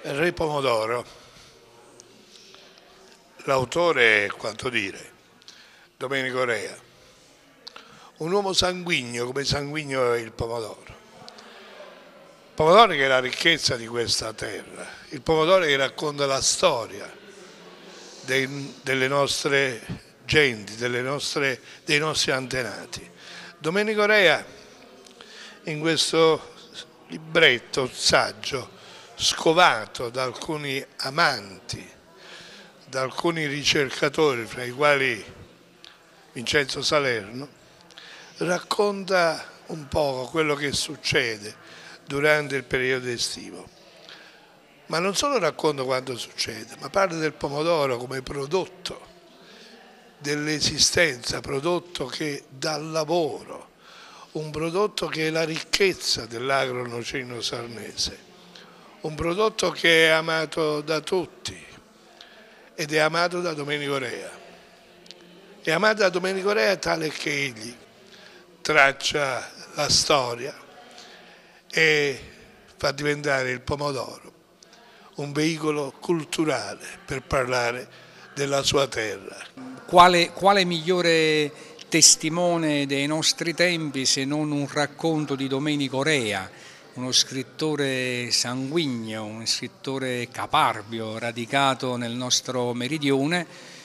Re Pomodoro, l'autore, quanto dire, Domenico Rea, un uomo sanguigno come sanguigno è il pomodoro. Il pomodoro che è la ricchezza di questa terra, il pomodoro che racconta la storia delle nostre genti, dei nostri antenati. Domenico Rea, in questo libretto, saggio, scovato da alcuni amanti, da alcuni ricercatori, fra i quali Vincenzo Salerno, racconta un po' quello che succede durante il periodo estivo. Ma non solo racconta quanto succede, ma parla del pomodoro come prodotto dell'esistenza, prodotto che dà lavoro, un prodotto che è la ricchezza dell'agro nocino sarnese, un prodotto che è amato da tutti ed è amato da Domenico Rea. È amato da Domenico Rea tale che egli traccia la storia e fa diventare il pomodoro un veicolo culturale per parlare della sua terra. Quale migliore testimone dei nostri tempi se non un racconto di Domenico Rea, uno scrittore sanguigno, un scrittore caparbio, radicato nel nostro meridione.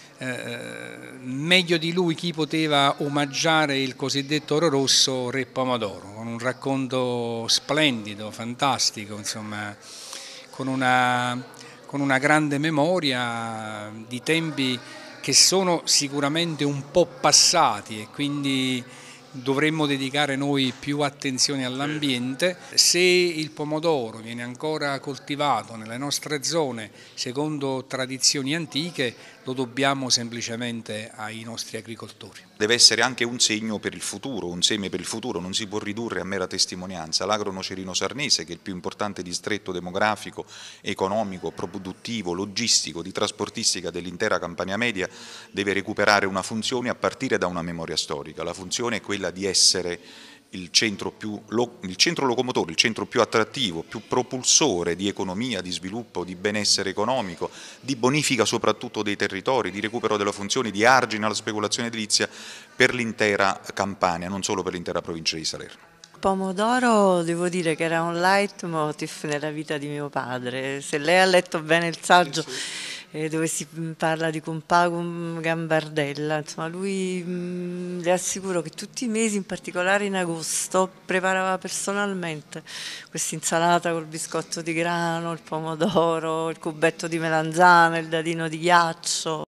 Meglio di lui chi poteva omaggiare il cosiddetto oro rosso Re Pomodoro, con un racconto splendido, fantastico, insomma, con una grande memoria di tempi che sono sicuramente un po' passati e quindi dovremmo dedicare noi più attenzione all'ambiente. Se il pomodoro viene ancora coltivato nelle nostre zone secondo tradizioni antiche, lo dobbiamo semplicemente ai nostri agricoltori. Deve essere anche un segno per il futuro, un seme per il futuro, non si può ridurre a mera testimonianza. L'agro nocerino sarnese, che è il più importante distretto demografico, economico, produttivo, logistico, di trasportistica dell'intera Campania Media, deve recuperare una funzione a partire da una memoria storica. La funzione è quella di essere il centro locomotore, il centro più attrattivo, più propulsore di economia, di sviluppo, di benessere economico, di bonifica soprattutto dei territori, di recupero della funzione, di argine alla speculazione edilizia per l'intera Campania, non solo per l'intera provincia di Salerno. Pomodoro, devo dire che era un leitmotiv nella vita di mio padre. Se lei ha letto bene il saggio, Sì, sì. dove si parla di Compagum Gambardella, insomma, lui le assicuro che tutti i mesi, in particolare in agosto, preparava personalmente questa insalata col biscotto di grano, il pomodoro, il cubetto di melanzane, il dadino di ghiaccio.